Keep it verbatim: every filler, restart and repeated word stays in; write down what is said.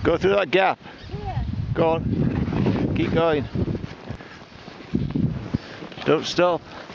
Go through that gap. Here. Go on. Keep going. Don't stop.